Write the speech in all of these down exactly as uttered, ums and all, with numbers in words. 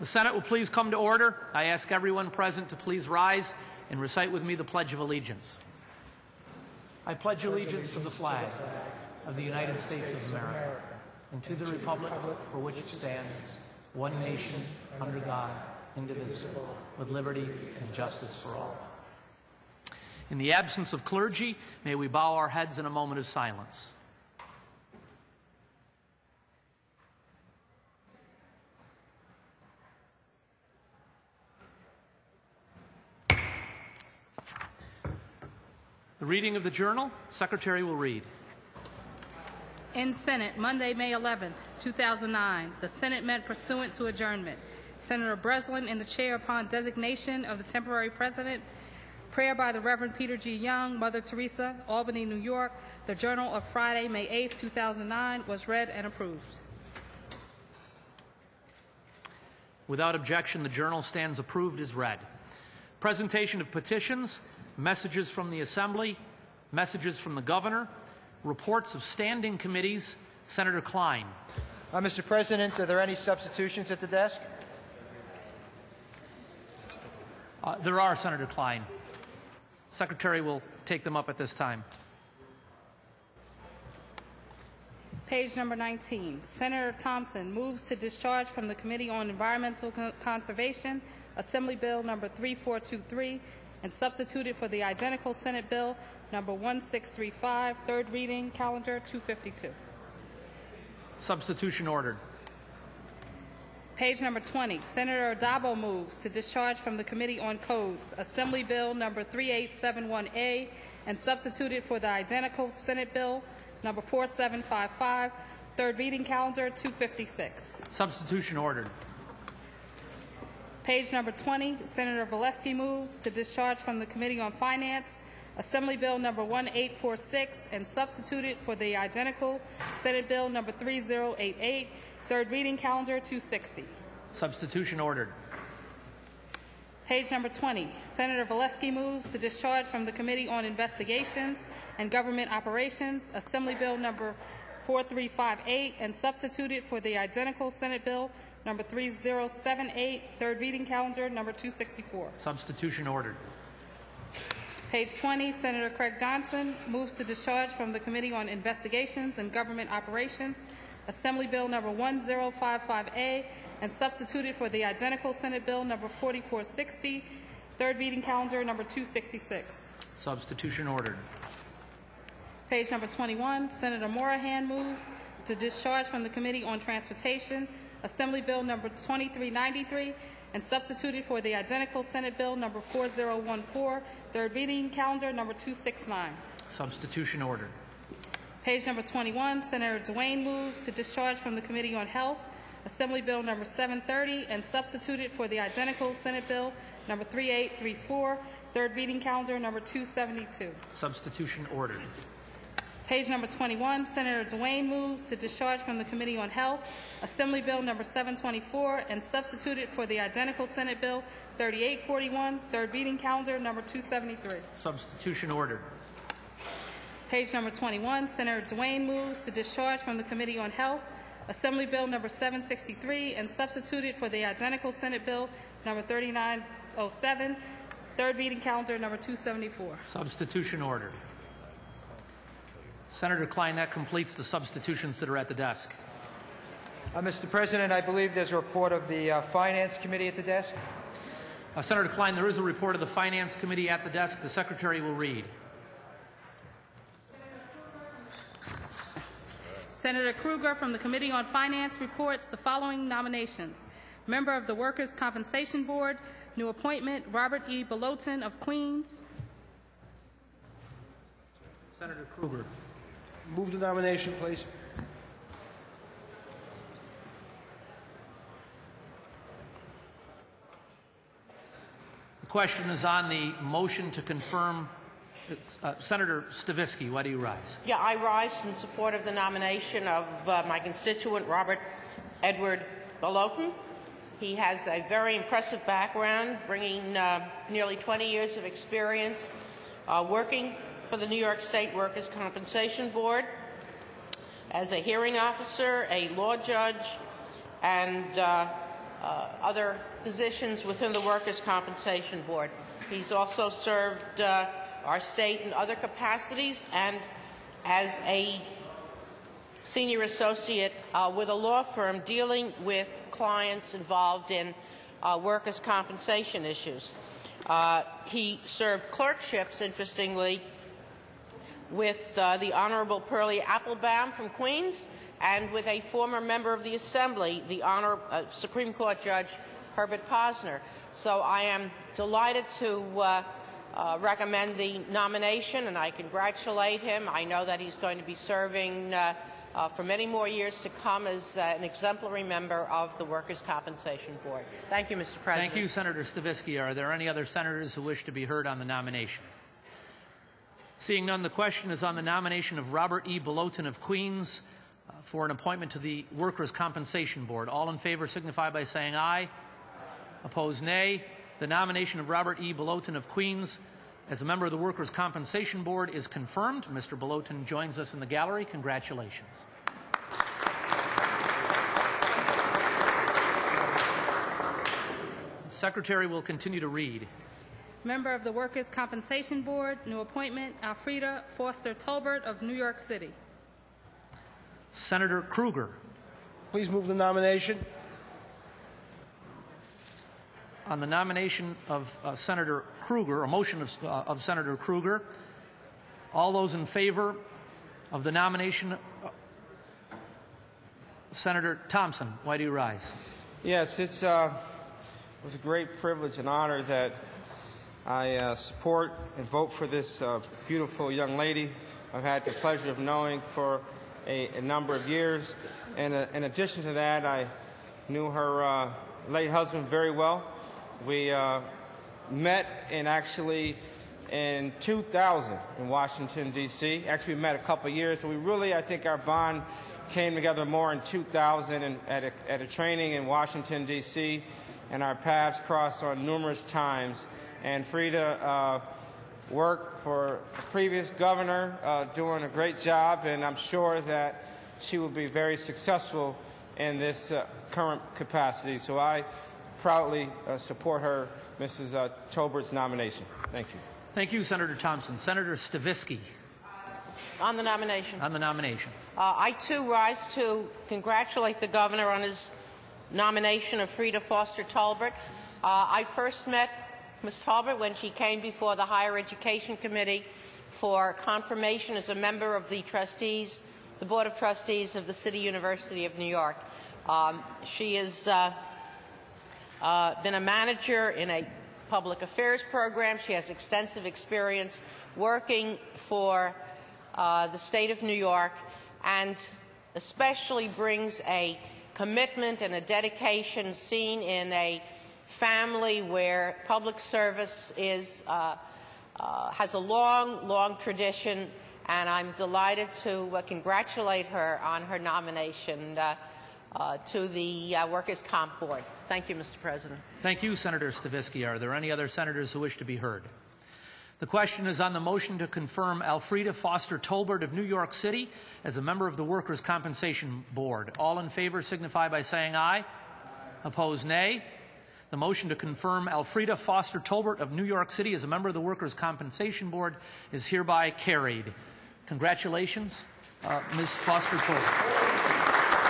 The Senate will please come to order. I ask everyone present to please rise and recite with me the Pledge of Allegiance. I pledge allegiance to the flag of the United States of America and to the republic for which it stands, one nation, under God, indivisible, with liberty and justice for all. In the absence of clergy, may we bow our heads in a moment of silence. The reading of the journal, Secretary will read. In Senate, Monday, May eleventh, two thousand nine, the Senate met pursuant to adjournment. Senator Breslin in the chair upon designation of the temporary president. Prayer by the Reverend Peter G. Young, Mother Teresa, Albany, New York. The journal of Friday, May eighth, two thousand nine was read and approved. Without objection, the journal stands approved as read. Presentation of petitions, messages from the Assembly, messages from the Governor, reports of standing committees. Senator Klein. Uh, Mister President, are there any substitutions at the desk? Uh, there are, Senator Klein. Secretary will take them up at this time. Page number nineteen. Senator Thompson moves to discharge from the Committee on Environmental Con Conservation Assembly Bill number three four two three and substituted for the identical Senate Bill number one six three five, third reading, calendar two fifty-two. Substitution ordered. Page number twenty. Senator Addabbo moves to discharge from the Committee on Codes Assembly Bill number three eight seven one A and substituted for the identical Senate Bill number four seven five five, third reading, calendar two fifty-six. Substitution ordered. Page number twenty. Senator Valesky moves to discharge from the Committee on Finance Assembly Bill number one eight four six and substituted for the identical Senate Bill number three zero eight eight, third reading, calendar two sixty. Substitution ordered. Page number twenty. Senator Valesky moves to discharge from the Committee on Investigations and Government Operations Assembly Bill number four three five eight and substituted for the identical Senate Bill number three zero seven eight, third reading, calendar number two sixty-four. Substitution ordered. Page twenty. Senator Craig Johnson moves to discharge from the Committee on Investigations and Government Operations Assembly Bill number one zero five five A and substituted for the identical Senate Bill number forty-four sixty, third reading, calendar number two sixty-six. Substitution ordered. Page number twenty-one. Senator Morahan moves to discharge from the Committee on Transportation Assembly Bill number twenty-three ninety-three and substituted for the identical Senate Bill number four zero one four, third reading, calendar number two sixty-nine. Substitution ordered. Page number twenty-one. Senator Duane moves to discharge from the Committee on Health Assembly Bill number seven thirty and substituted for the identical Senate Bill number three eight three four, third reading, calendar number two seventy-two. Substitution ordered. Page number twenty-one. Senator Duane moves to discharge from the Committee on Health Assembly Bill number seven twenty-four and substituted for the identical Senate Bill thirty-eight forty-one, third reading, calendar number two seventy-three. Substitution ordered. Page number twenty-one. Senator Duane moves to discharge from the Committee on Health Assembly Bill number seven sixty-three and substituted for the identical Senate Bill number thirty-nine oh seven, third reading, calendar number two seventy-four. Substitution ordered. Senator Klein, that completes the substitutions that are at the desk. Uh, Mister President, I believe there's a report of the uh, Finance Committee at the desk. Uh, Senator Klein, there is a report of the Finance Committee at the desk. The Secretary will read. Senator Kruger from the Committee on Finance reports the following nominations. Member of the Workers' Compensation Board, new appointment, Robert E. Belotin of Queens. Senator Kruger. Move the nomination, please. The question is on the motion to confirm. Uh, Senator Stavisky, why do you rise? Yeah, I rise in support of the nomination of uh, my constituent, Robert Edward Belotin. He has a very impressive background, bringing uh, nearly twenty years of experience uh, working for the New York State Workers' Compensation Board as a hearing officer, a law judge, and uh, uh, other positions within the Workers' Compensation Board. He's also served uh, our state in other capacities and as a senior associate uh, with a law firm dealing with clients involved in uh, workers' compensation issues. Uh, he served clerkships, interestingly, with uh, the Honorable Pearlie Applebaum from Queens and with a former member of the Assembly, the Honor uh, Supreme Court Judge Herbert Posner. So I am delighted to uh, uh, recommend the nomination, and I congratulate him. I know that he's going to be serving uh, uh, for many more years to come as uh, an exemplary member of the Workers' Compensation Board. Thank you, Mister President. Thank you, Senator Stavisky. Are there any other senators who wish to be heard on the nomination? Seeing none, the question is on the nomination of Robert E. Belotin of Queens uh, for an appointment to the Workers' Compensation Board. All in favor signify by saying aye. Opposed, nay. The nomination of Robert E. Belotin of Queens as a member of the Workers' Compensation Board is confirmed. Mister Belotin joins us in the gallery. Congratulations. The Secretary will continue to read. Member of the Workers' Compensation Board, new appointment, Alfreda Foster Tolbert of New York City. Senator Kruger. Please move the nomination. On the nomination of uh, Senator Kruger, a motion of, uh, of Senator Kruger, all those in favor of the nomination, uh, Senator Thompson, why do you rise? Yes, it's uh, it was a great privilege and honor that I uh, support and vote for this uh, beautiful young lady I've had the pleasure of knowing for a, a number of years. And uh, in addition to that, I knew her uh, late husband very well. We uh, met in actually in two thousand in Washington, D C Actually, we met a couple of years, but we really, I think our bond came together more in two thousand and at, a, at a training in Washington, D C, and our paths crossed on numerous times. And Frida uh, worked for the previous governor, uh, doing a great job, and I'm sure that she will be very successful in this uh, current capacity. So I proudly uh, support her, Missus Uh, Tolbert's nomination. Thank you. Thank you, Senator Thompson. Senator Stavisky. On the nomination. On the nomination. Uh, I, too, rise to congratulate the governor on his nomination of Frida Foster Tolbert. Uh, I first met Miz Tolbert when she came before the Higher Education Committee for confirmation as a member of the trustees, the Board of Trustees of the City University of New York. Um, she has uh, uh, been a manager in a public affairs program. She has extensive experience working for uh, the state of New York, and especially brings a commitment and a dedication seen in a family where public service is uh, uh, has a long, long tradition, and I'm delighted to uh, congratulate her on her nomination uh, uh, to the uh, Workers' Comp Board. Thank you, Mister President. Thank you, Senator Stavisky. Are there any other senators who wish to be heard? The question is on the motion to confirm Alfreda Foster Tolbert of New York City as a member of the Workers' Compensation Board. All in favor signify by saying aye. Aye. Opposed, nay. The motion to confirm Alfreda Foster Tolbert of New York City as a member of the Workers' Compensation Board is hereby carried. Congratulations, uh, Miz Foster Tolbert.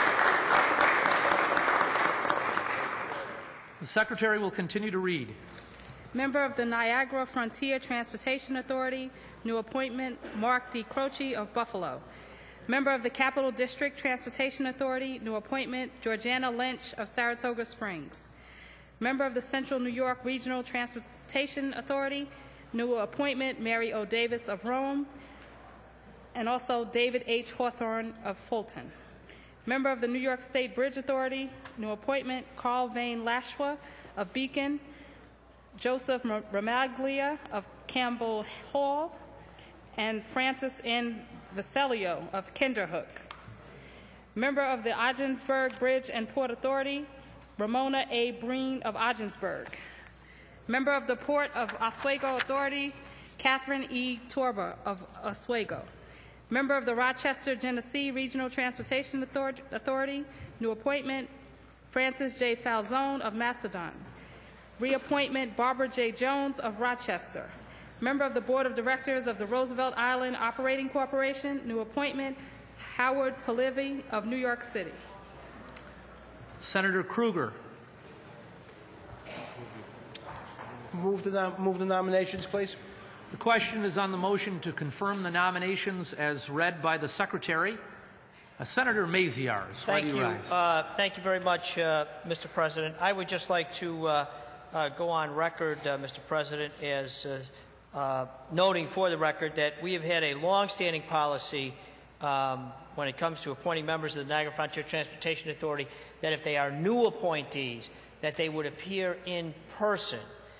The Secretary will continue to read. Member of the Niagara Frontier Transportation Authority, new appointment, Mark D. Croce of Buffalo. Member of the Capital District Transportation Authority, new appointment, Georgiana Lynch of Saratoga Springs. Member of the Central New York Regional Transportation Authority, new appointment, Mary O. Davis of Rome, and also David H. Hawthorne of Fulton. Member of the New York State Bridge Authority, new appointment, Carl Vane Lashwa of Beacon, Joseph Ramaglia of Campbell Hall, and Francis N. Vaselio of Kinderhook. Member of the Ogdensburg Bridge and Port Authority, Ramona A. Breen of Ogdensburg. Member of the Port of Oswego Authority, Catherine E. Torba of Oswego. Member of the Rochester, Genesee Regional Transportation Authority, new appointment, Francis J. Falzone of Macedon. Reappointment Barbara J. Jones of Rochester. Member of the Board of Directors of the Roosevelt Island Operating Corporation. New appointment Howard Polivy of New York City. Senator Kruger. Move the, nom move the nominations, please. The question is on the motion to confirm the nominations as read by the Secretary. Uh, Senator Maziarz, why Thank do you, you. rise? Uh, thank you very much, uh, Mister President. I would just like to uh, uh, go on record, uh, Mister President, as uh, uh, noting for the record that we have had a long-standing policy um, when it comes to appointing members of the Niagara Frontier Transportation Authority that if they are new appointees, that they would appear in person.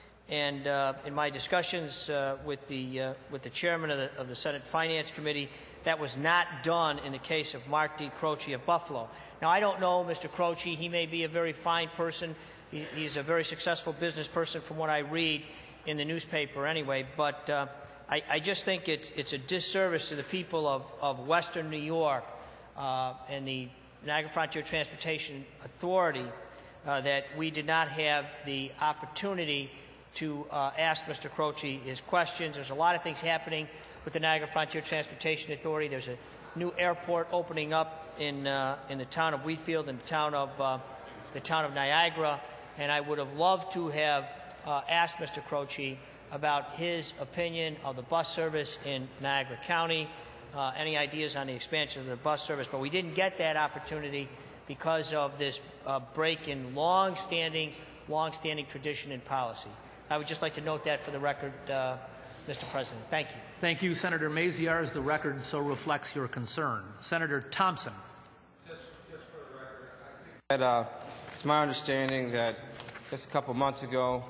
And uh, in my discussions uh, with the uh, with the chairman of the, of the Senate Finance Committee, that was not done in the case of Mark D. Croce of Buffalo. Now, I don't know Mister Croce. He may be a very fine person. He, he's a very successful business person from what I read in the newspaper anyway. But uh, I, I just think it's, it's a disservice to the people of, of Western New York uh, and the Niagara Frontier Transportation Authority uh, that we did not have the opportunity to uh, ask Mister Croce his questions. There's a lot of things happening with the Niagara Frontier Transportation Authority. There's a new airport opening up in uh, in the town of Wheatfield and the town of uh, the town of Niagara, and I would have loved to have uh, asked Mister Croce about his opinion of the bus service in Niagara County, uh, any ideas on the expansion of the bus service, but we didn't get that opportunity because of this uh, break in long-standing, long-standing tradition and policy. I would just like to note that for the record, uh, Mister President. Thank you. Thank you, Senator Maziarz. The record so reflects your concern. Senator Thompson. Just, just for the record, I think that, uh, it's my understanding that just a couple months ago,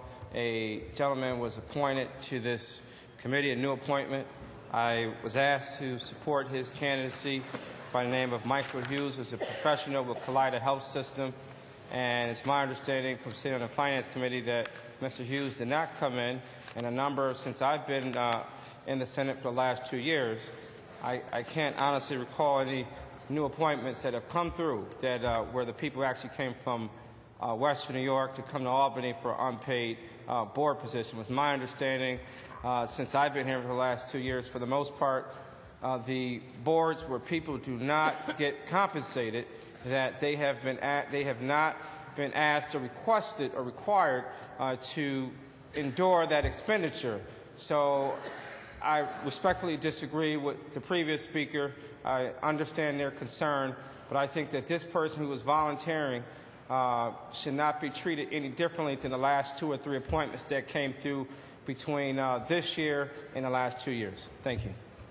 a gentleman was appointed to this committee, a new appointment. I was asked to support his candidacy by the name of Michael Hughes, who's a professional with Kaleida Health System. And it's my understanding from sitting on the Finance Committee that Mister Hughes did not come in, and a number, since I've been uh, in the Senate for the last two years, I, I can't honestly recall any new appointments that have come through that uh, where the people actually came from uh, Western New York to come to Albany for an unpaid uh, board position. It was my understanding, uh, since I've been here for the last two years, for the most part, uh, the boards where people do not get compensated, that they have been at, they have not been asked or requested or required uh, to endure that expenditure. So I respectfully disagree with the previous speaker. I understand their concern, but I think that this person who was volunteering uh, should not be treated any differently than the last two or three appointments that came through between uh, this year and the last two years. Thank you.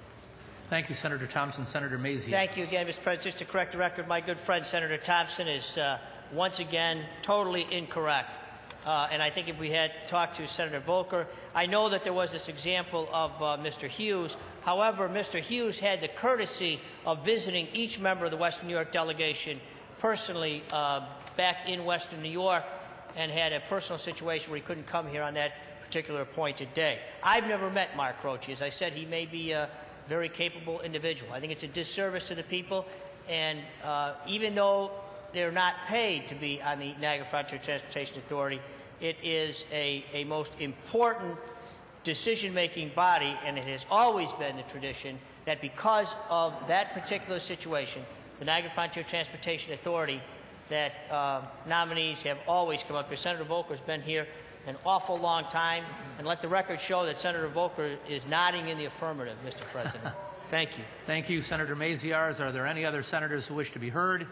Thank you, Senator Thompson. Senator Maziarz. Thank you again, Mister President. Just to correct the record, my good friend Senator Thompson is uh, once again totally incorrect. Uh, and I think if we had talked to Senator Volker, I know that there was this example of uh, Mister Hughes. However, Mister Hughes had the courtesy of visiting each member of the Western New York delegation personally uh, back in Western New York, and had a personal situation where he couldn't come here on that particular appointed day. I've never met Mark Croce. As I said, he may be a very capable individual. I think it's a disservice to the people, and uh, even though they're not paid to be on the Niagara Frontier Transportation Authority, it is a, a most important decision-making body, and it has always been the tradition that because of that particular situation, the Niagara Frontier Transportation Authority, that uh, nominees have always come up here. Senator Volker has been here an awful long time, and let the record show that Senator Volker is nodding in the affirmative, Mister President. Thank you. Thank you, Senator Maziarz. Are there any other senators who wish to be heard?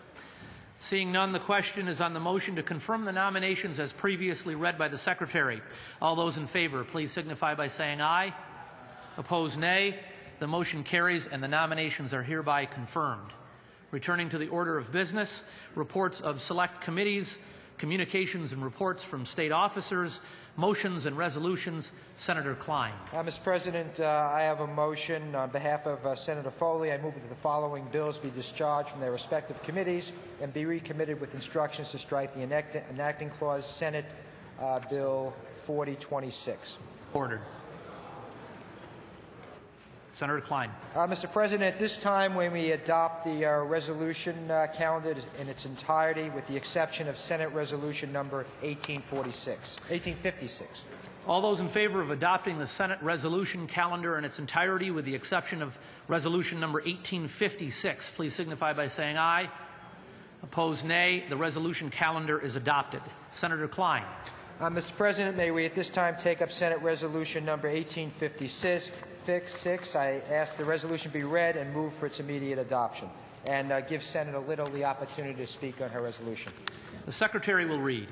Seeing none, the question is on the motion to confirm the nominations as previously read by the Secretary. All those in favor, please signify by saying aye. Opposed, nay. The motion carries, and the nominations are hereby confirmed. Returning to the order of business, reports of select committees, communications and reports from state officers, motions and resolutions. Senator Klein. Uh, Mister President, uh, I have a motion on behalf of uh, Senator Foley. I move that the following bills be discharged from their respective committees and be recommitted with instructions to strike the enact enacting clause. Senate uh, Bill forty twenty-six. Ordered. Senator Klein. Uh, Mister President, at this time, when we adopt the uh, resolution uh, calendar in its entirety, with the exception of Senate Resolution Number eighteen forty-six, eighteen fifty-six. All those in favor of adopting the Senate resolution calendar in its entirety, with the exception of resolution number eighteen fifty-six, please signify by saying aye. Opposed, nay. The resolution calendar is adopted. Senator Klein. Uh, Mister President, may we at this time take up Senate Resolution Number eighteen fifty-six. I ask the resolution be read and move for its immediate adoption, and uh, give Senator Little the opportunity to speak on her resolution. The Secretary will read.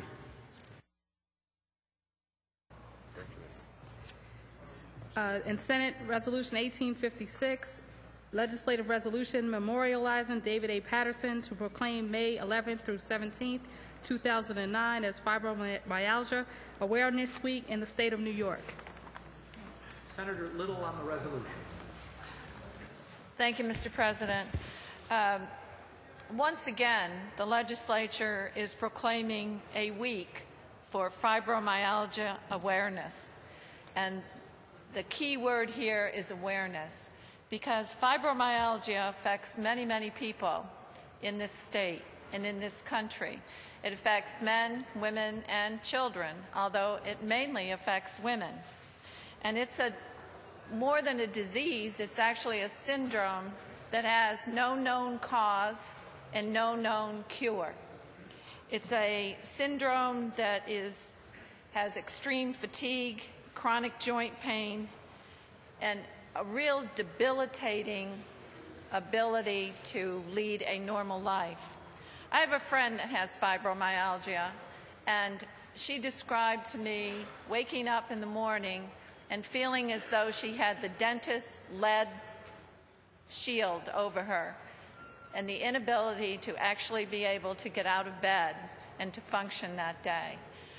Uh, in Senate Resolution eighteen fifty-six, legislative resolution memorializing David A. Patterson to proclaim May eleventh through seventeenth, two thousand nine as Fibromyalgia Awareness Week in the state of New York. Senator Little on the resolution. Thank you, Mister President. Um, once again, the legislature is proclaiming a week for fibromyalgia awareness. And the key word here is awareness, because fibromyalgia affects many, many people in this state and in this country. It affects men, women, and children, although it mainly affects women. And it's a more than a disease, it's actually a syndrome that has no known cause and no known cure. It's a syndrome that is, has extreme fatigue, chronic joint pain, and a real debilitating ability to lead a normal life. I have a friend that has fibromyalgia, and she described to me waking up in the morning and feeling as though she had the dentist's lead shield over her, and the inability to actually be able to get out of bed and to function that day.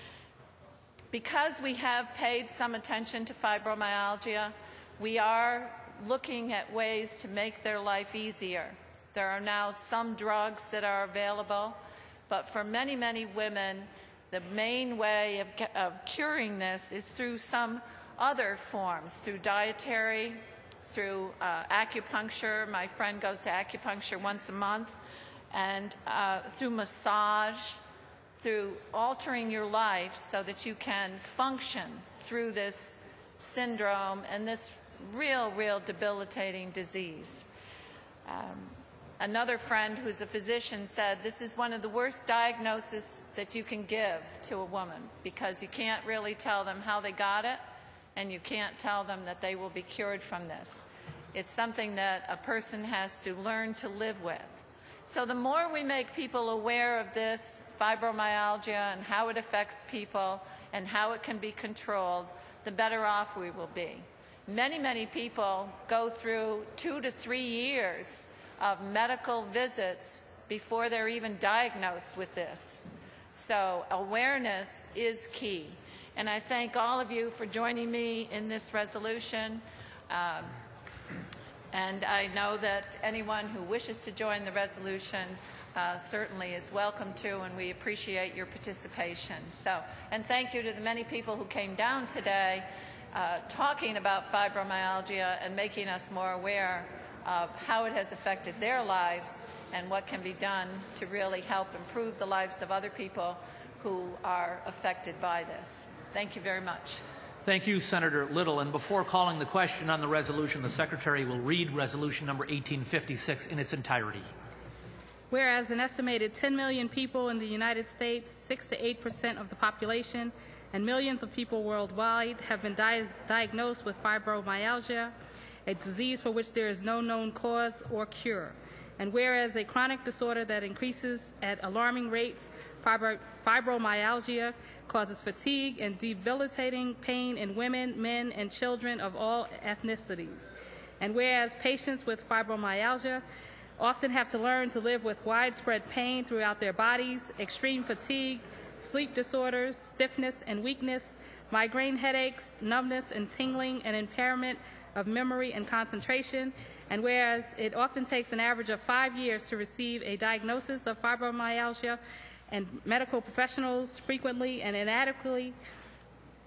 Because we have paid some attention to fibromyalgia, we are looking at ways to make their life easier. There are now some drugs that are available, but for many, many women, the main way of, of curing this is through some other forms, through dietary, through uh, acupuncture. My friend goes to acupuncture once a month, and uh, through massage, through altering your life so that you can function through this syndrome and this real, real debilitating disease. Um, another friend who's a physician said this is one of the worst diagnoses that you can give to a woman, because you can't really tell them how they got it, and you can't tell them that they will be cured from this. It's something that a person has to learn to live with. So the more we make people aware of this fibromyalgia and how it affects people and how it can be controlled, the better off we will be. Many, many people go through two to three years of medical visits before they're even diagnosed with this. So awareness is key. And I thank all of you for joining me in this resolution. Um, and I know that anyone who wishes to join the resolution uh, certainly is welcome to, and we appreciate your participation. So, and thank you to the many people who came down today uh, talking about fibromyalgia and making us more aware of how it has affected their lives and what can be done to really help improve the lives of other people who are affected by this. Thank you very much. Thank you, Senator Little. And before calling the question on the resolution, the Secretary will read resolution number eighteen fifty-six in its entirety. Whereas an estimated ten million people in the United States, six to eight percent of the population, and millions of people worldwide have been di diagnosed with fibromyalgia, a disease for which there is no known cause or cure. And whereas a chronic disorder that increases at alarming rates, fibro fibromyalgia causes fatigue and debilitating pain in women, men, and children of all ethnicities. And whereas patients with fibromyalgia often have to learn to live with widespread pain throughout their bodies, extreme fatigue, sleep disorders, stiffness and weakness, migraine headaches, numbness and tingling, and impairment of memory and concentration. And whereas it often takes an average of five years to receive a diagnosis of fibromyalgia, and medical professionals frequently and inadequately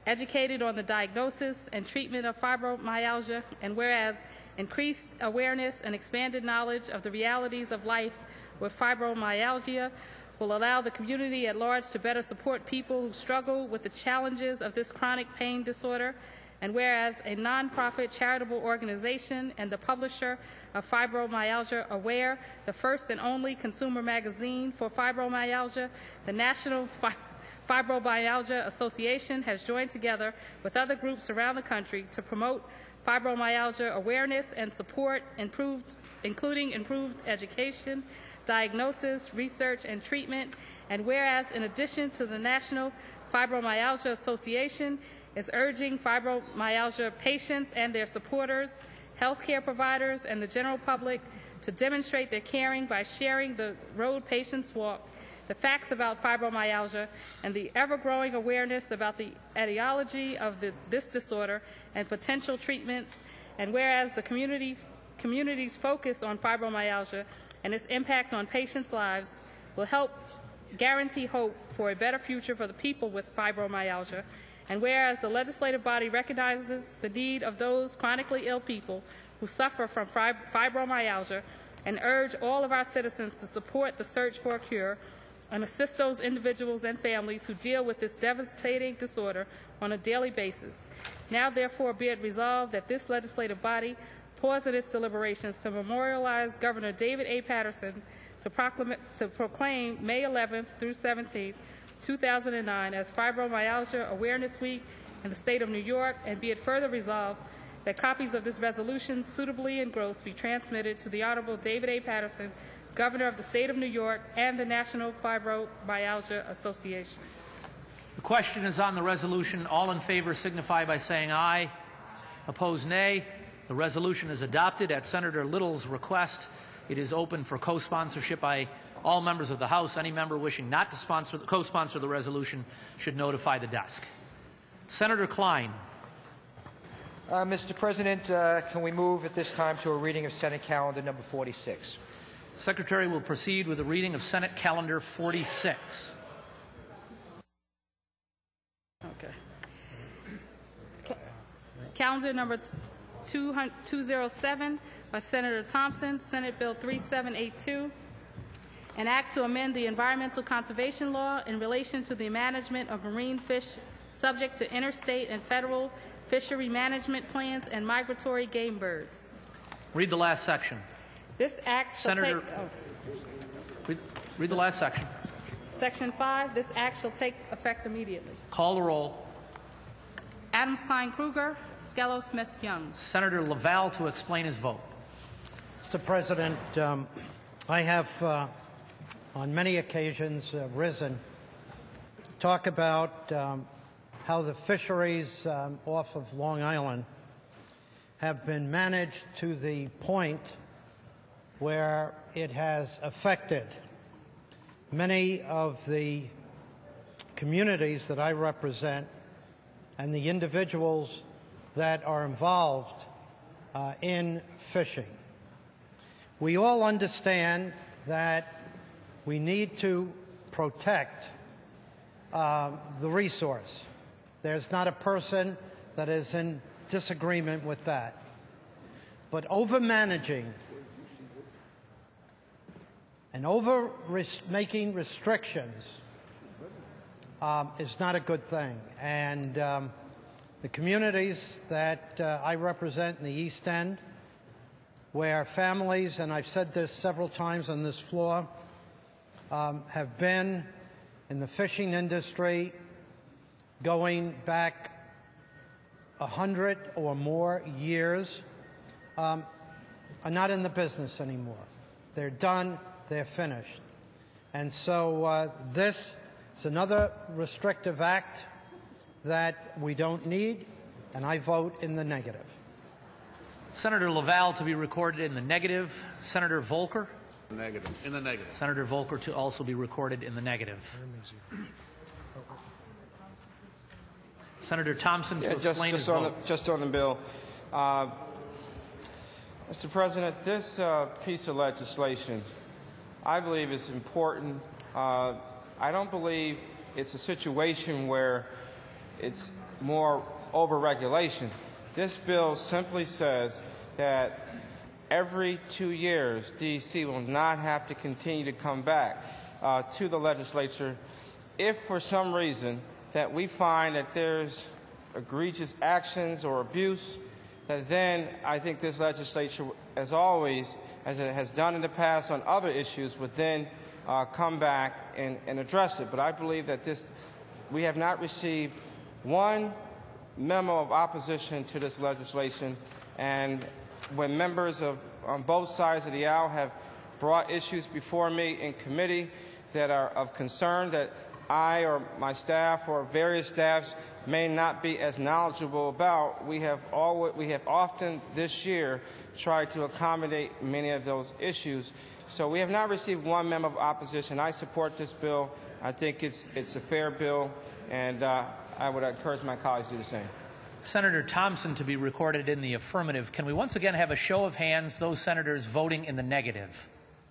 educated on the diagnosis and treatment of fibromyalgia, and whereas increased awareness and expanded knowledge of the realities of life with fibromyalgia will allow the community at large to better support people who struggle with the challenges of this chronic pain disorder, and whereas a nonprofit charitable organization and the publisher of Fibromyalgia Aware, the first and only consumer magazine for fibromyalgia, the National Fi Fibromyalgia Association has joined together with other groups around the country to promote fibromyalgia awareness and support, improved, including improved education, diagnosis, research, and treatment. And whereas in addition to the National Fibromyalgia Association is urging fibromyalgia patients and their supporters, healthcare providers, and the general public to demonstrate their caring by sharing the road patients walk, the facts about fibromyalgia, and the ever-growing awareness about the etiology of the, this disorder and potential treatments. And whereas the community, community's focus on fibromyalgia and its impact on patients' lives will help guarantee hope for a better future for the people with fibromyalgia. And whereas the legislative body recognizes the need of those chronically ill people who suffer from fibromyalgia and urge all of our citizens to support the search for a cure and assist those individuals and families who deal with this devastating disorder on a daily basis. Now, therefore, be it resolved that this legislative body pause in its deliberations to memorialize Governor David A. Patterson to, proclam to proclaim May eleventh through seventeenth, two thousand nine as Fibromyalgia Awareness Week in the state of New York, and be it further resolved that copies of this resolution suitably engrossed be transmitted to the Honorable David A. Patterson, Governor of the State of New York, and the National Fibromyalgia Association. The question is on the resolution. All in favor signify by saying aye. Opposed, nay. The resolution is adopted at Senator Little's request. It is open for co-sponsorship by all members of the House. Any member wishing not to sponsor, co-sponsor the resolution should notify the desk. Senator Klein. Uh, Mister President, uh, can we move at this time to a reading of Senate Calendar number forty-six? Secretary will proceed with a reading of Senate Calendar forty-six. Okay. Ca calendar number two oh seven by Senator Thompson, Senate Bill thirty-seven eighty-two, an act to amend the environmental conservation law in relation to the management of marine fish subject to interstate and federal fishery management plans and migratory game birds. Read the last section. This act shall Senator, take... Oh. Read, read the last section. Section five, this act shall take effect immediately. Call the roll. Adams, Klein, Kruger, Skello, Smith, Young. Senator Laval to explain his vote. Mister President, um, I have uh, on many occasions uh, risen to talk about um, how the fisheries um, off of Long Island have been managed to the point where it has affected many of the communities that I represent and the individuals that are involved uh, in fishing. We all understand that we need to protect uh, the resource. There's not a person that is in disagreement with that. But over-managing and over res making restrictions um, is not a good thing. And um, the communities that uh, I represent in the East End, where families, and I've said this several times on this floor, um, have been in the fishing industry going back a hundred or more years, um, are not in the business anymore. They're done, they're finished. And so uh, this is another restrictive act that we don't need, and I vote in the negative. Senator Laval to be recorded in the negative. Senator Volker. Negative. In the negative. Senator Volker to also be recorded in the negative. Senator Thompson to yeah, just, explain just his on vote. The, just on the bill. Uh, Mister President, this uh, piece of legislation, I believe, is important. Uh, I don't believe it's a situation where it's more overregulation. This bill simply says that every two years, D E C will not have to continue to come back uh, to the legislature if for some reason that we find that there's egregious actions or abuse, that then I think this legislature, as always, as it has done in the past on other issues, would then uh, come back and, and address it. But I believe that this, we have not received one memo of opposition to this legislation, and when members of on both sides of the aisle have brought issues before me in committee that are of concern that I or my staff or various staffs may not be as knowledgeable about, we have, always, we have often this year tried to accommodate many of those issues. So we have not received one memo of opposition. I support this bill. I think it's, it's a fair bill, and uh, I would encourage my colleagues to do the same. Senator Thompson to be recorded in the affirmative. Can we once again have a show of hands, those senators voting in the negative?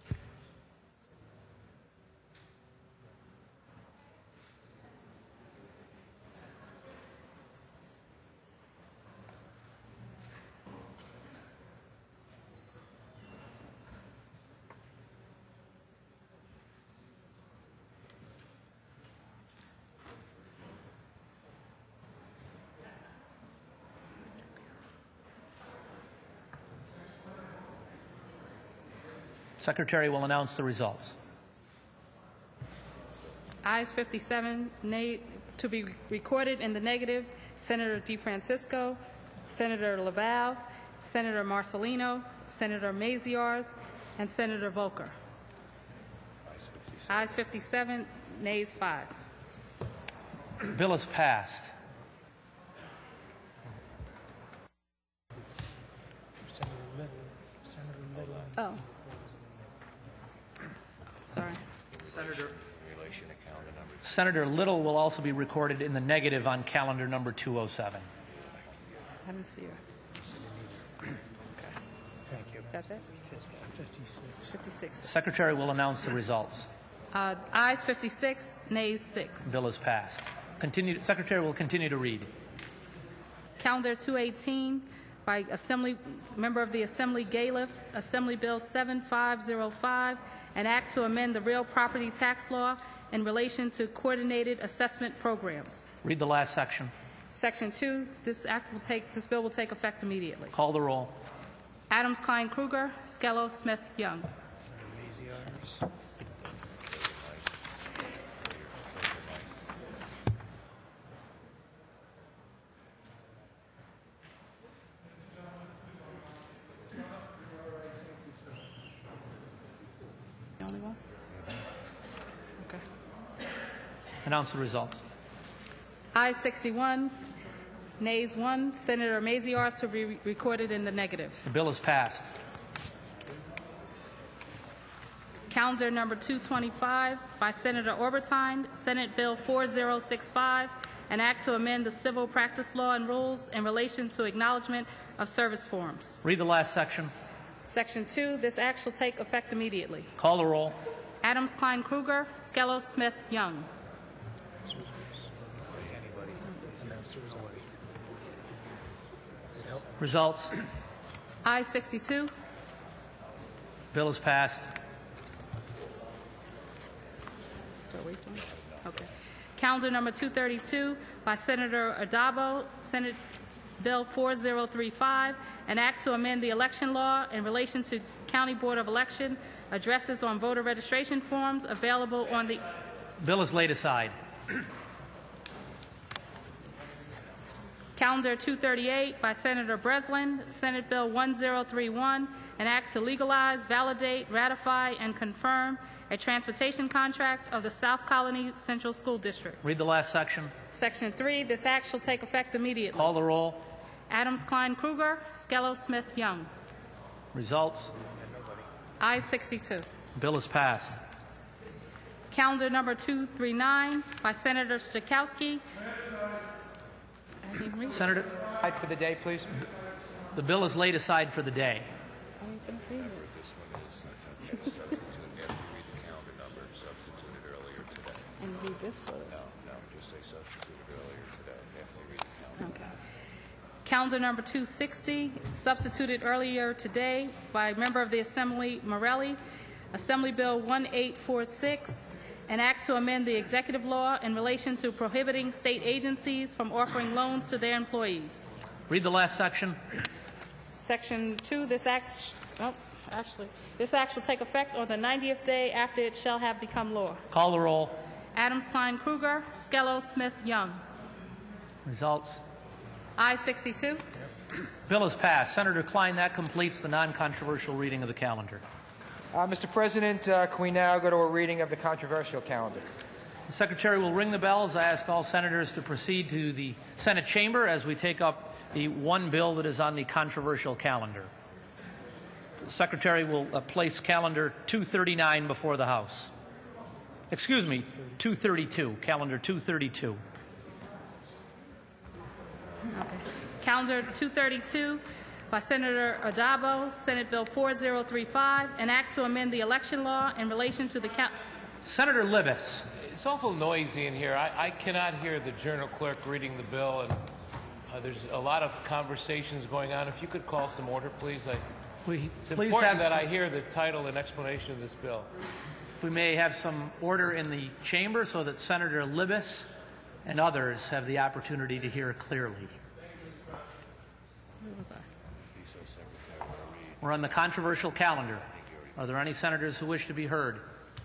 Secretary will announce the results. Ayes fifty-seven, nay to be recorded in the negative, Senator DeFrancisco, Senator Laval, Senator Marcelino, Senator Maziarz, and Senator Volker. Ayes fifty-seven, nays five. The bill is passed. Oh. Sorry. Senator, Senator Little will also be recorded in the negative on calendar number two oh seven. I didn't see her. Okay. Thank you. Got that? fifty-six. fifty-six. The Secretary will announce the results. Uh, ayes fifty-six, nays six. The bill is passed. Continue, Secretary will continue to read. Calendar two eighteen by Assembly member of the Assembly Galiff, Assembly Bill seven five zero five, an act to amend the real property tax law in relation to coordinated assessment programs. Read the last section. Section two, this act will take this bill will take effect immediately. Call the roll. Adams, Klein, Kruger, Skello, Smith, Young. The only one? Okay. Announce the results. Ayes sixty-one, nays one. Senator Maziarz to be recorded in the negative. The bill is passed. Calendar number two twenty-five by Senator Oberthein, Senate Bill four oh six five, an act to amend the civil practice law and rules in relation to acknowledgement of service forms. Read the last section. Section two, this act shall take effect immediately. Call the roll. Adams, Klein, Kruger, Skello, Smith, Young. Results. Ayes sixty-two. Bill is passed. Okay. Calendar number two thirty-two by Senator Adabo, Senate Bill four oh three five, an act to amend the election law in relation to County Board of Election addresses on voter registration forms available on the... Bill is laid aside. Calendar two thirty-eight by Senator Breslin, Senate Bill one oh three one, an act to legalize, validate, ratify, and confirm a transportation contract of the South Colony Central School District. Read the last section. Section three, this act shall take effect immediately. Call the roll. Adams, Klein, Kruger, Skello, Smith, Young. Results. Ayes sixty-two. Bill is passed. Calendar number two thirty-nine by Senator Strzalkowski. Senator, Aside for the day, please. the bill is laid aside for the day. And read this. So just say substituted earlier today after we read the calendar. Okay. Calendar number two sixty, substituted earlier today by member of the Assembly Morelli. Assembly Bill one eight four six, an act to amend the executive law in relation to prohibiting state agencies from offering loans to their employees. Read the last section. Section two, this act, oh, actually, this act shall take effect on the ninetieth day after it shall have become law. Call the roll. Adams, Klein, Kruger, Skello, Smith, Young. Results. I sixty-two. Bill is passed. Senator Klein, that completes the non-controversial reading of the calendar. Uh, Mister President, uh, can we now go to a reading of the controversial calendar? The Secretary will ring the bells. I ask all senators to proceed to the Senate chamber as we take up the one bill that is on the controversial calendar. The Secretary will uh, place calendar two thirty-nine before the House. Excuse me, two thirty-two, calendar two thirty-two. Okay. Calendar two thirty-two by Senator Adabo, Senate Bill four zero three five, an act to amend the election law in relation to the count. Senator Libous. It's awful noisy in here. I, I cannot hear the Journal Clerk reading the bill, and uh, there's a lot of conversations going on. If you could call some order, please. I, We, it's please important have that some, I hear the title and explanation of this bill. we may have some order in the chamber so that Senator Libous and others have the opportunity to hear clearly. We're on the controversial calendar. Are there any senators who wish to be heard?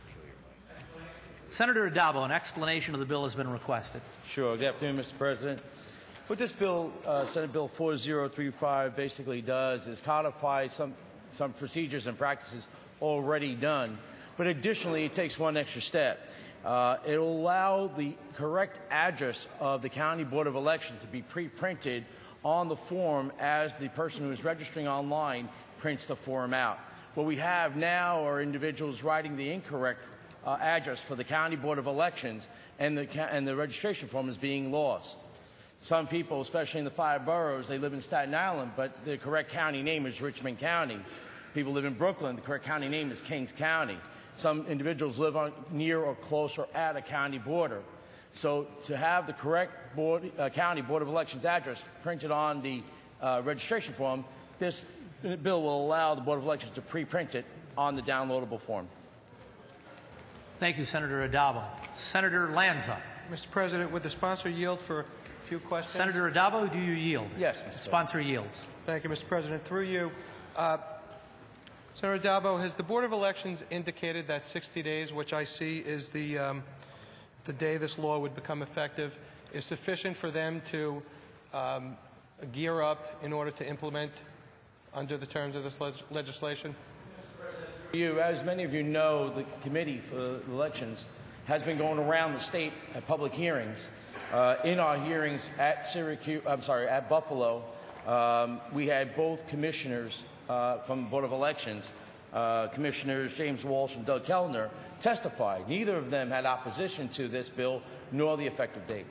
Senator Adabo, an explanation of the bill has been requested. Sure. Good afternoon, Mister President. What this bill, uh, Senate Bill four zero three five, basically does is codify some, some procedures and practices already done. But additionally, it takes one extra step. Uh, it will allow the correct address of the County Board of Elections to be pre-printed on the form as the person who is registering online prints the form out. What we have now are individuals writing the incorrect uh, address for the County Board of Elections, and the, and the registration form is being lost. Some people, especially in the five boroughs, they live in Staten Island, but the correct county name is Richmond County. People live in Brooklyn, the correct county name is Kings County. Some individuals live on, near or close or at a county border. So to have the correct board, uh, county Board of Elections address printed on the uh, registration form, this bill will allow the Board of Elections to pre-print it on the downloadable form. Thank you, Senator Adabo. Senator Lanza. Mister President, would the sponsor yield for a few questions? Senator Adabo, do you yield? Yes, Mister The sponsor yields. Thank you, Mister President. Through you, uh, Senator Adabo, has the Board of Elections indicated that sixty days, which I see is the, um, the day this law would become effective, is sufficient for them to um, gear up in order to implement under the terms of this leg legislation? You, as many of you know, the Committee for Elections has been going around the state at public hearings. Uh, in our hearings at Syracuse, I'm sorry, at Buffalo, um, we had both commissioners uh, from the Board of Elections, uh, Commissioners James Walsh and Doug Kellner, testified. Neither of them had opposition to this bill nor the effective date.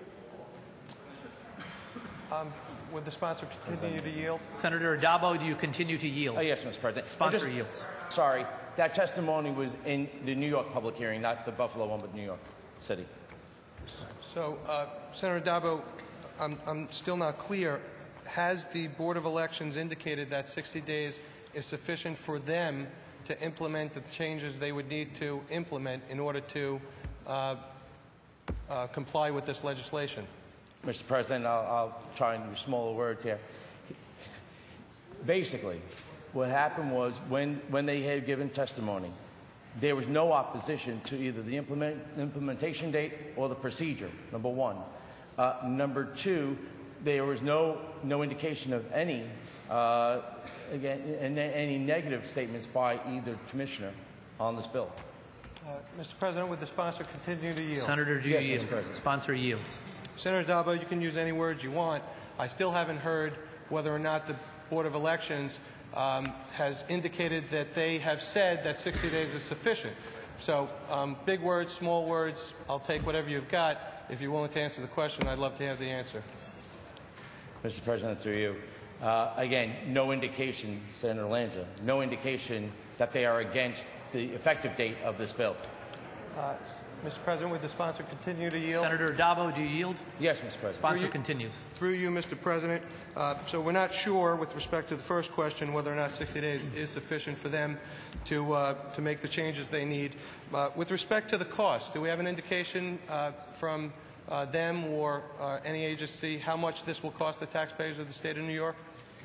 Um, would the sponsor continue to yield? Senator Adabo, do you continue to yield? Uh, yes, Mister President. Sponsor just, yields. Sorry, that testimony was in the New York public hearing, not the Buffalo one, but New York City. So, uh, Senator Adabo, I'm, I'm still not clear. Has the Board of Elections indicated that sixty days is sufficient for them to implement the changes they would need to implement in order to uh, uh, comply with this legislation? Mister President, I'll, I'll try and use smaller words here. Basically, what happened was when, when they had given testimony, there was no opposition to either the implement, implementation date or the procedure, number one. Uh, number two, there was no, no indication of any, uh, again, any negative statements by either commissioner on this bill. Uh, Mister President, would the sponsor continue to yield? Senator, do you yes, yield? Mister President. Sponsor yields. Senator Adabo, you can use any words you want. I still haven't heard whether or not the Board of Elections um, has indicated that they have said that sixty days is sufficient. So um, big words, small words, I'll take whatever you've got. If you're willing to answer the question, I'd love to have the answer. Mister President, through you. Uh, again, no indication, Senator Lanza, no indication that they are against the effective date of this bill. Uh, Mister President, would the sponsor continue to yield? Senator Addabbo, do you yield? Yes, Mister President. Sponsor you- continues. Through you, Mister President. Uh, so we're not sure, with respect to the first question, whether or not sixty days is sufficient for them to uh, to make the changes they need. Uh, with respect to the cost, do we have an indication uh, from uh, them or uh, any agency how much this will cost the taxpayers of the state of New York?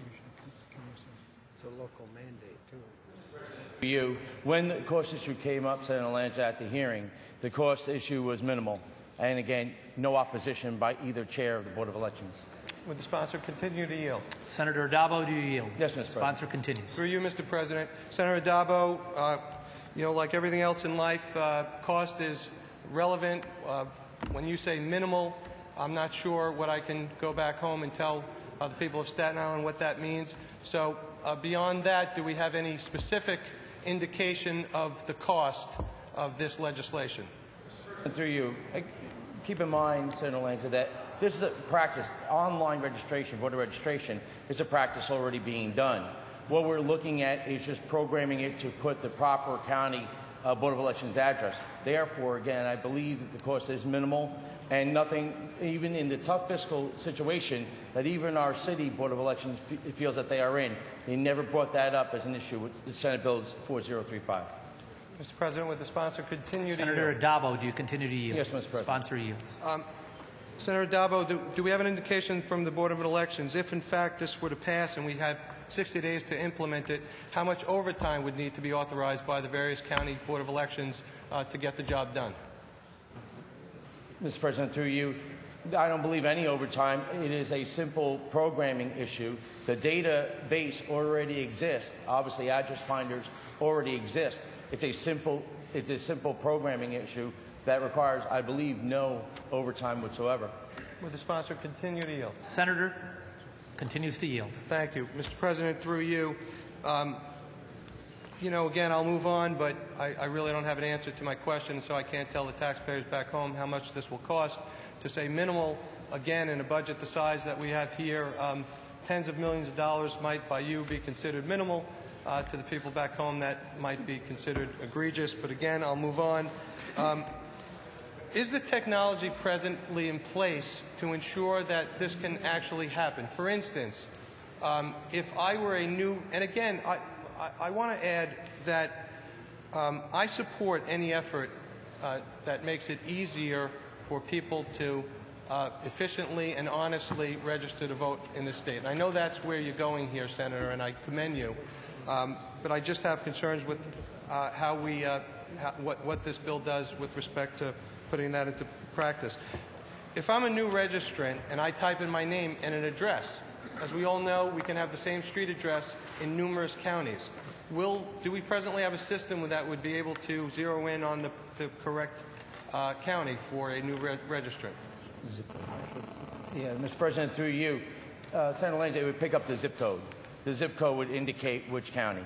It's a local mandate, too. For you, when the cost issue came up, Senator Lanza, at the hearing, the cost issue was minimal. And again, no opposition by either chair of the Board of Elections. Would the sponsor continue to yield? Senator Addabbo, do you yield? Yes, Mister Sponsor continues. Through you, Mister President. Senator Addabbo, uh, you know, like everything else in life, uh, cost is relevant. Uh, when you say minimal, I'm not sure what I can go back home and tell uh, the people of Staten Island what that means. So uh, beyond that, do we have any specific indication of the cost of this legislation? Through you, I- keep in mind, Senator Lanza, that this is a practice. Online registration, voter registration, is a practice already being done. What we're looking at is just programming it to put the proper county uh, Board of Elections address. Therefore, again, I believe that the cost is minimal and nothing, even in the tough fiscal situation that even our city Board of Elections f- feels that they are in, they never brought that up as an issue with the Senate Bills four zero three five. Mister President, would the sponsor continue to Senator yield? Addabbo, do you continue to yield? Yes, Mister President. Sponsor yields. Um, Senator Addabbo, do, do we have an indication from the Board of Elections, if in fact this were to pass and we had sixty days to implement it, how much overtime would need to be authorized by the various county Board of Elections uh, to get the job done? Mister President, through you, I don't believe any overtime. It is a simple programming issue. The database already exists. Obviously, address finders already exist. It's a simple, it's a simple programming issue that requires, I believe, no overtime whatsoever. Would the sponsor continue to yield? Senator continues to yield. Thank you. Mister President, through you, um, you know, again, I'll move on, but I, I really don't have an answer to my question, so I can't tell the taxpayers back home how much this will cost. To say minimal, again, in a budget the size that we have here, um, tens of millions of dollars might by you be considered minimal. Uh, to the people back home, that might be considered egregious. But again, I'll move on. Um, is the technology presently in place to ensure that this can actually happen? For instance, um, if I were a new, and again, I, I, I want to add that um, I support any effort uh, that makes it easier for people to uh, efficiently and honestly register to vote in this state. And I know that's where you're going here, Senator, and I commend you. Um, but I just have concerns with uh, how we, uh, how, what, what this bill does with respect to putting that into practice. If I'm a new registrant and I type in my name and an address, as we all know, we can have the same street address in numerous counties. Will, do we presently have a system that would be able to zero in on the, the correct uh, county for a new re registrant? Yeah, Mister President, through you, uh, Senator Lanza, it would pick up the zip code. The zip code would indicate which county.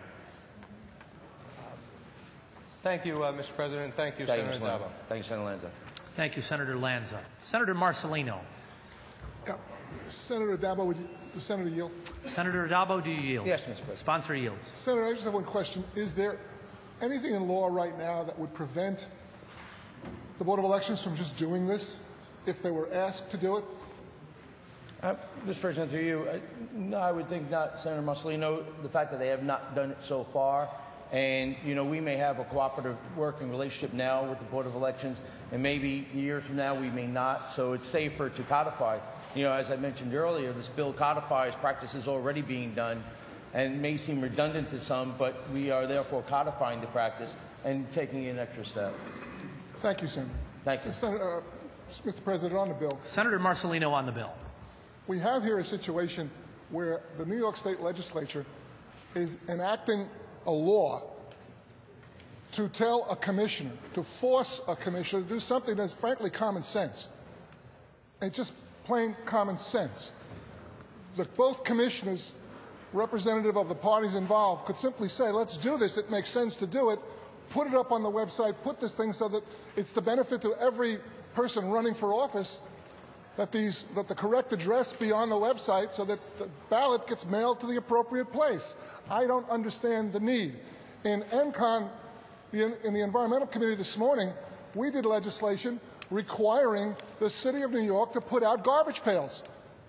Thank you, uh, Mister President. Thank you, Thank Senator you, Senator. Addabbo. Thank you, Senator Lanza. Thank you, Senator Lanza. Senator Marcelino. Yeah. Senator Addabbo, would you, the Senator yield? Senator Addabbo, do you yield? Yes, Mister President. Sponsor yields. Senator, I just have one question. Is there anything in law right now that would prevent the Board of Elections from just doing this if they were asked to do it? Uh, Mister President, through you, uh, no, I would think not, Senator Marcelino. The fact that they have not done it so far, and you know, we may have a cooperative working relationship now with the Board of Elections, and maybe years from now we may not. So it's safer to codify. You know, as I mentioned earlier, this bill codifies practices already being done, and it may seem redundant to some, but we are therefore codifying the practice and taking an extra step. Thank you, Senator. Thank you, Senator, uh, Mister President, on the bill. Senator Marcelino on the bill. We have here a situation where the New York State Legislature is enacting a law to tell a commissioner, to force a commissioner to do something that's frankly common sense. It's just plain common sense. That both commissioners, representative of the parties involved, could simply say, let's do this, it makes sense to do it, put it up on the website, put this thing so that it's the benefit to every person running for office that, these, that the correct address be on the website so that the ballot gets mailed to the appropriate place. I don't understand the need. In ENCON, in, in the Environmental Committee this morning, we did legislation requiring the city of New York to put out garbage pails.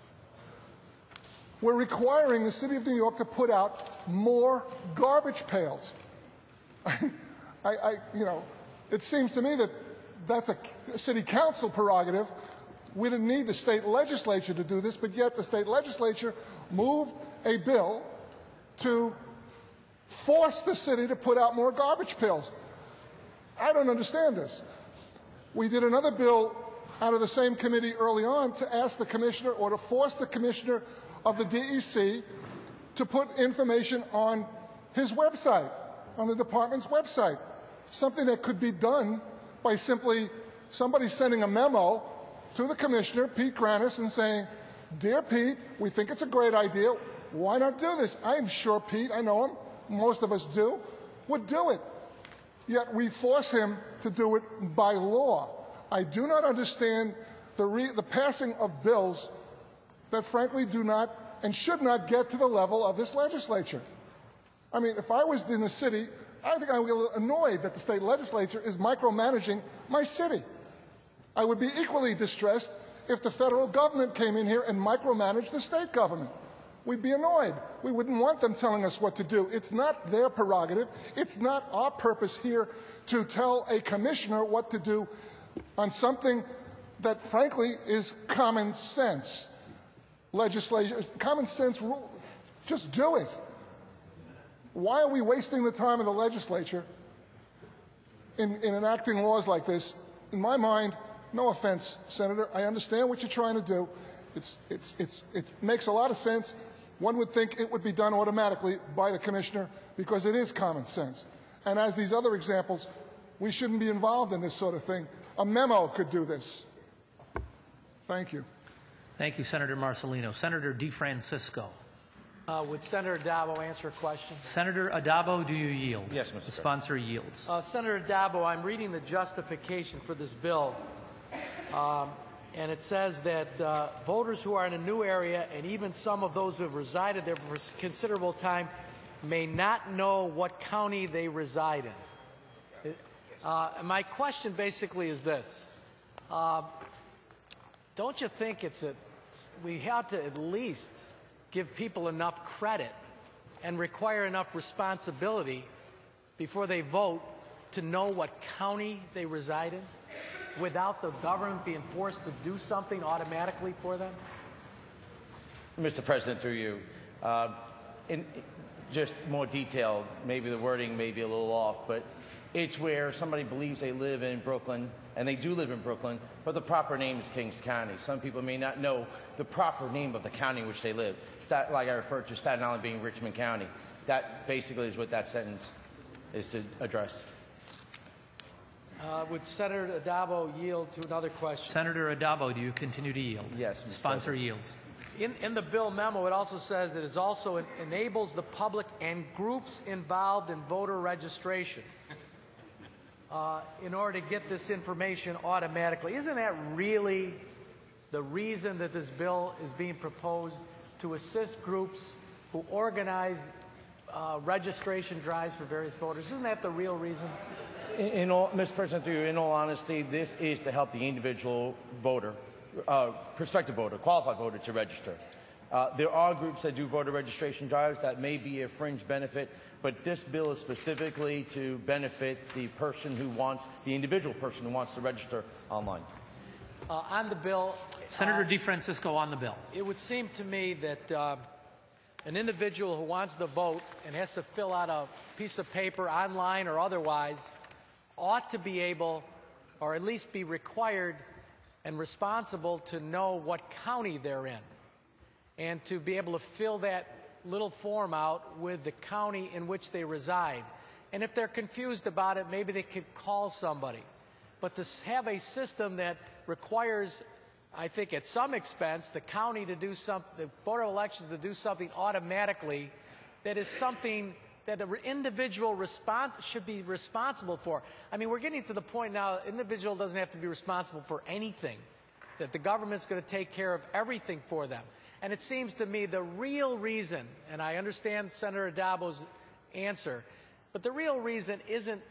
We're requiring the city of New York to put out more garbage pails. I, I, you know, it seems to me that that's a city council prerogative. We didn't need the state legislature to do this, but yet the state legislature moved a bill to force the city to put out more garbage pails. I don't understand this. We did another bill out of the same committee early on to ask the commissioner or to force the commissioner of the D E C to put information on his website, on the department's website, something that could be done by simply somebody sending a memo to the commissioner, Pete Granis, and saying, "Dear Pete, we think it's a great idea. Why not do this?" I am sure Pete, I know him, most of us do, would do it. Yet we force him to do it by law. I do not understand the, re the passing of bills that frankly do not and should not get to the level of this legislature. I mean, if I was in the city, I think I would be annoyed that the state legislature is micromanaging my city. I would be equally distressed if the federal government came in here and micromanaged the state government. We'd be annoyed. We wouldn't want them telling us what to do. It's not their prerogative. It's not our purpose here to tell a commissioner what to do on something that, frankly, is common sense. Legislation, common sense rule. Just do it. Why are we wasting the time of the legislature in, in enacting laws like this? In my mind, no offense, Senator, I understand what you're trying to do. It's, it's, it's, it makes a lot of sense. One would think it would be done automatically by the commissioner because it is common sense. And as these other examples, we shouldn't be involved in this sort of thing. A memo could do this. Thank you. Thank you, Senator Marcelino. Senator DeFrancisco. Uh, would Senator Addabbo answer a question? Senator Addabbo, do you yield? Yes, Mister The sponsor yields. Uh, Senator Addabbo, I'm reading the justification for this bill, um, and it says that uh, voters who are in a new area, and even some of those who have resided there for considerable time, may not know what county they reside in. Uh, my question basically is this. Uh, don't you think it's a, we have to at least give people enough credit and require enough responsibility before they vote to know what county they reside in without the government being forced to do something automatically for them? Mister President, through you, uh, in just more detail, maybe the wording may be a little off, but it's where somebody believes they live in Brooklyn, and they do live in Brooklyn, but the proper name is Kings County. Some people may not know the proper name of the county in which they live. Stat, like I referred to Staten Island being Richmond County. That basically is what that sentence is to address. Uh, would Senator Addabbo yield to another question? Senator Addabbo, do you continue to yield? Yes, Mister Sponsor President. yields. In, in the bill memo, it also says that it also en enables the public and groups involved in voter registration uh, in order to get this information automatically. Isn't that really the reason that this bill is being proposed, to assist groups who organize uh, registration drives for various voters? Isn't that the real reason? In, in all, Mister President, through you, in all honesty, this is to help the individual voter, uh, prospective voter, qualified voter to register. Uh, there are groups that do voter registration drives that may be a fringe benefit, but this bill is specifically to benefit the person who wants, the individual person who wants to register online. Uh, on the bill, Senator uh, DeFrancisco on the bill. It would seem to me that uh, an individual who wants to vote and has to fill out a piece of paper online or otherwise ought to be able, or at least be required and responsible to know what county they're in, and to be able to fill that little form out with the county in which they reside. And if they're confused about it, maybe they could call somebody. But to have a system that requires, I think at some expense, the county to do something, the Board of Elections to do something automatically, that is something that the individual response should be responsible for. I mean, we're getting to the point now, the individual doesn't have to be responsible for anything, that the government's going to take care of everything for them. And it seems to me the real reason, and I understand Senator Addabbo's answer, but the real reason isn't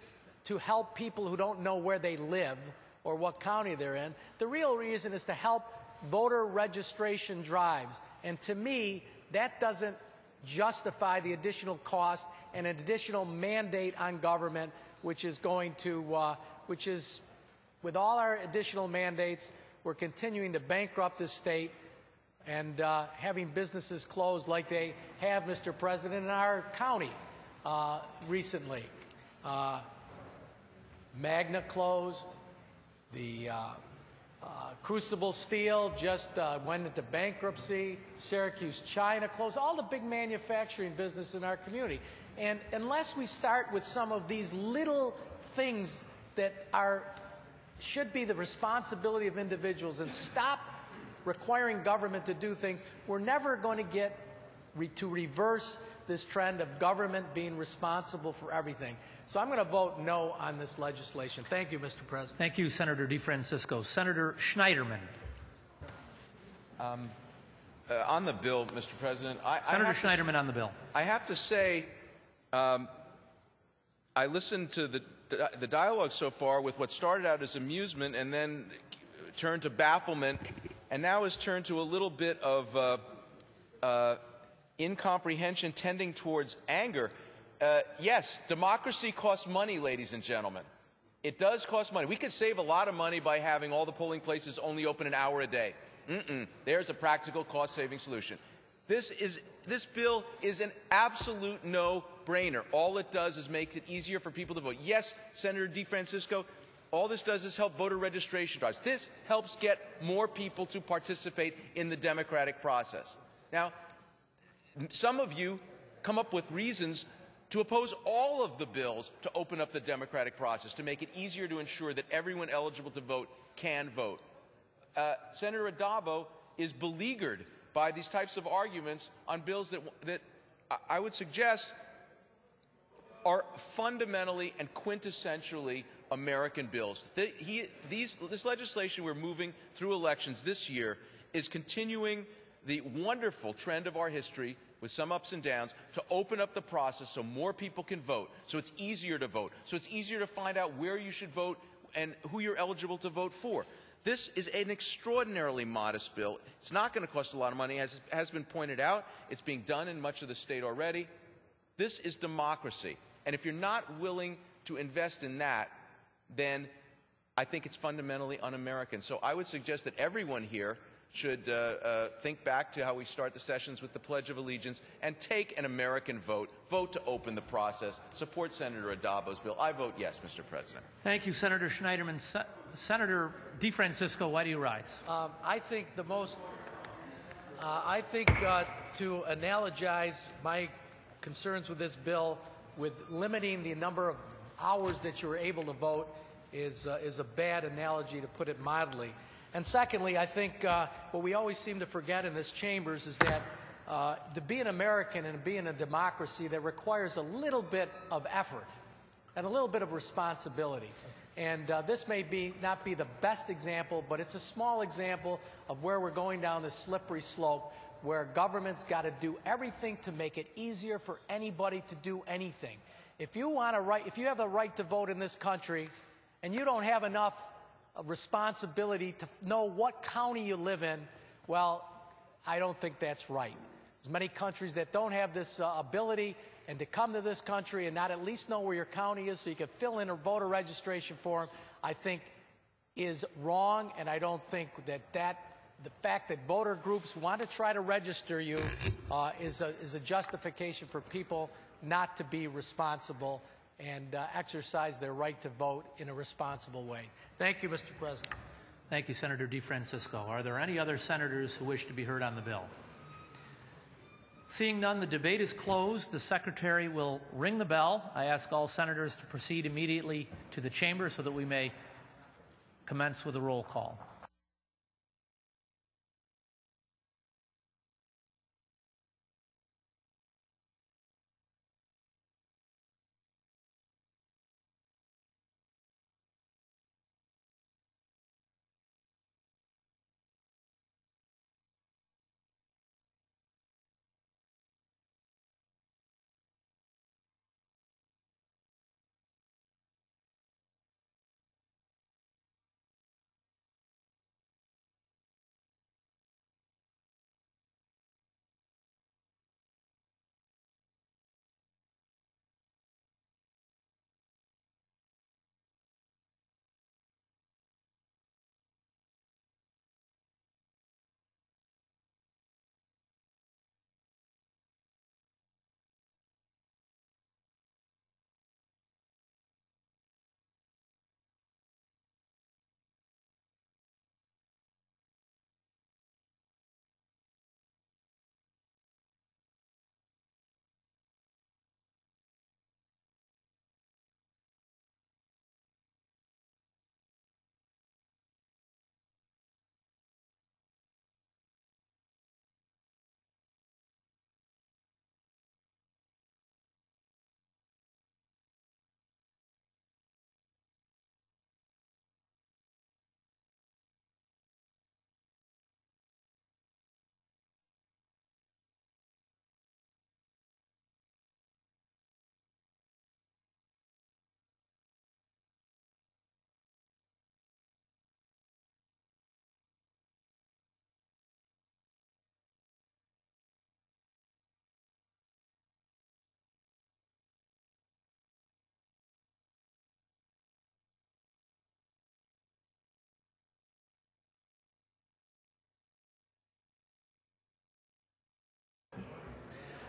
to help people who don't know where they live or what county they're in. The real reason is to help voter registration drives. And to me, that doesn't justify the additional cost and an additional mandate on government, which is going to, uh, which is, with all our additional mandates, we're continuing to bankrupt this state and uh, having businesses closed like they have, Mister President, in our county uh, recently. Uh, Magna closed. The uh, uh, Crucible Steel just uh, went into bankruptcy. Syracuse China closed. All the big manufacturing business in our community. And unless we start with some of these little things that are should be the responsibility of individuals and stop requiring government to do things, we're never going to get re to reverse this trend of government being responsible for everything. So I'm going to vote no on this legislation. Thank you, Mister President. Thank you, Senator DeFrancisco. Senator Schneiderman. Um, uh, on the bill, Mister President, I, Senator I Schneiderman to, on the bill. I have to say, um, I listened to the the dialogue so far with what started out as amusement and then turned to bafflement, and now has turned to a little bit of uh, uh, incomprehension tending towards anger. Uh, yes, democracy costs money, ladies and gentlemen. It does cost money. We could save a lot of money by having all the polling places only open an hour a day. Mm-mm. There's a practical cost-saving solution. This is this bill is an absolute no-brainer. All it does is make it easier for people to vote. Yes, Senator DeFrancisco, all this does is help voter registration drives. This helps get more people to participate in the democratic process. Now, some of you come up with reasons to oppose all of the bills to open up the democratic process, to make it easier to ensure that everyone eligible to vote can vote. Uh, Senator Addabbo is beleaguered by these types of arguments on bills that, that I would suggest are fundamentally and quintessentially American bills. The, he, these, this legislation we're moving through elections this year is continuing the wonderful trend of our history, with some ups and downs, to open up the process so more people can vote, so it's easier to vote, so it's easier to find out where you should vote and who you're eligible to vote for. This is an extraordinarily modest bill. It's not going to cost a lot of money, as has been pointed out. It's being done in much of the state already. This is democracy. And if you're not willing to invest in that, then I think it's fundamentally un-American. So I would suggest that everyone here should uh, uh, think back to how we start the sessions with the Pledge of Allegiance and take an American vote, vote to open the process, support Senator Addabbo's bill. I vote yes, Mister President. Thank you, Senator Schneiderman. Se Senator DeFrancisco, why do you rise? Um, I think the most, uh, I think uh, to analogize my concerns with this bill with limiting the number of hours that you're able to vote is, uh, is a bad analogy, to put it mildly. And secondly, I think uh, what we always seem to forget in this chambers is that uh, to be an American and to be in a democracy, that requires a little bit of effort and a little bit of responsibility. And uh, this may be not be the best example, but it's a small example of where we're going down this slippery slope, where government's got to do everything to make it easier for anybody to do anything. If you want to right, if you have the right to vote in this country, and you don't have enough of responsibility to know what county you live in, well, I don't think that's right. There's many countries that don't have this uh, ability, and to come to this country and not at least know where your county is so you can fill in a voter registration form, I think is wrong, and I don't think that that the fact that voter groups want to try to register you uh, is, a, is a justification for people not to be responsible and uh, exercise their right to vote in a responsible way. Thank you, Mister President. Thank you, Senator DeFrancisco. Are there any other senators who wish to be heard on the bill? Seeing none, the debate is closed. The Secretary will ring the bell. I ask all senators to proceed immediately to the chamber so that we may commence with a roll call.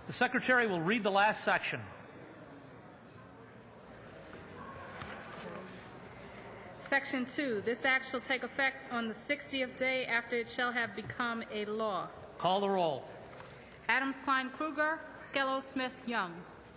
The Secretary will read the last section. Section two, this act shall take effect on the sixtieth day after it shall have become a law. Call the roll. Adams, Klein, Kruger, Skello, Smith, Young.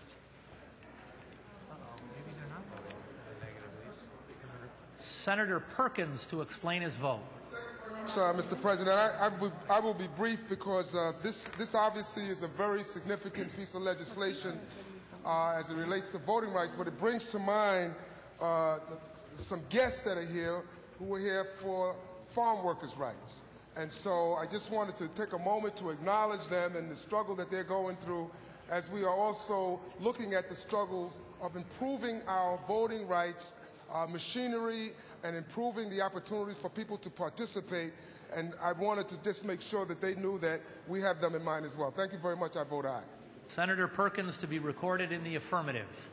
Senator Perkins to explain his vote. Uh, Mister President, I, I, will, I will be brief because uh, this, this obviously is a very significant piece of legislation uh, as it relates to voting rights, but it brings to mind uh, some guests that are here who were here for farm workers' rights. And so I just wanted to take a moment to acknowledge them and the struggle that they're going through, as we are also looking at the struggles of improving our voting rights, uh, machinery, and improving the opportunities for people to participate. And I wanted to just make sure that they knew that we have them in mind as well. Thank you very much. I vote aye. Senator Perkins to be recorded in the affirmative.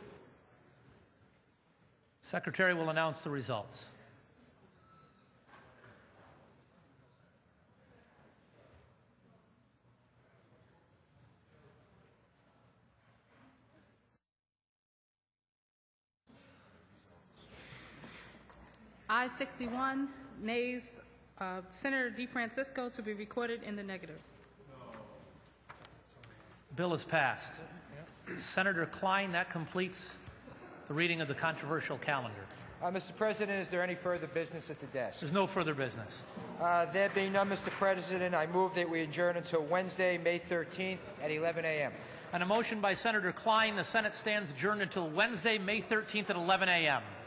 Secretary will announce the results. Ayes sixty-one, nays uh, Senator DeFrancisco to be recorded in the negative. Bill is passed. Senator Klein, that completes the reading of the controversial calendar. Uh, Mister President, is there any further business at the desk? There's no further business. Uh, there being none, Mister President, I move that we adjourn until Wednesday, May thirteenth at eleven a m On a motion by Senator Klein, the Senate stands adjourned until Wednesday, May thirteenth at eleven a m